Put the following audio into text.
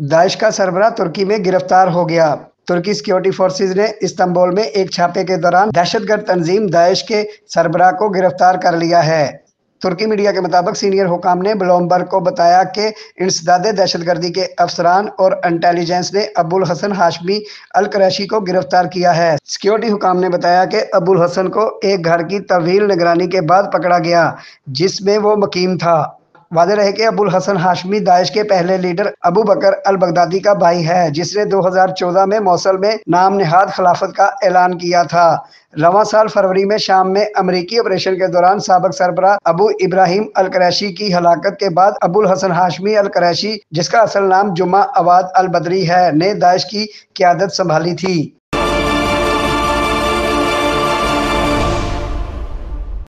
Daesh का सरबराह तुर्की में गिरफ्तार हो गया। तुर्की सिक्योरिटी फोर्सेज ने इस्तांबुल में एक छापे के दौरान दहशतगर्द तंजीम दाइश के सरबराह को गिरफ्तार कर लिया है। तुर्की मीडिया के मुताबिक सीनियर हुकाम ने ब्लूमबर्ग को बताया कि इंसदादे दहशतगर्दी के अफसरान और इंटेलिजेंस ने अबुल हसन हाशमी अल कुरैशी को गिरफ्तार किया है। सिक्योरिटी हुकाम ने बताया कि अबुल हसन को एक घर की तवील निगरानी के बाद पकड़ा गया जिसमें वो मुकीम था। वादे रहे कि अबुल हसन हाशमी दाइश के पहले leader Abu Bakr al Baghdadi का भाई है, जिसने 2014 में मौसल में नाम नेहाद खिलाफत का ऐलान किया था। रवां साल फरवरी में शाम में अमरीकी ऑपरेशन के दौरान साबिक सरबराह अबू इब्राहिम अल कुरैशी की हलाकत के बाद अबुल हसन हाशमी अल कुरैशी, जिसका असल नाम जुम्मा अवाद अल बदरी है, ने दाइश की क़यादत संभाली थी।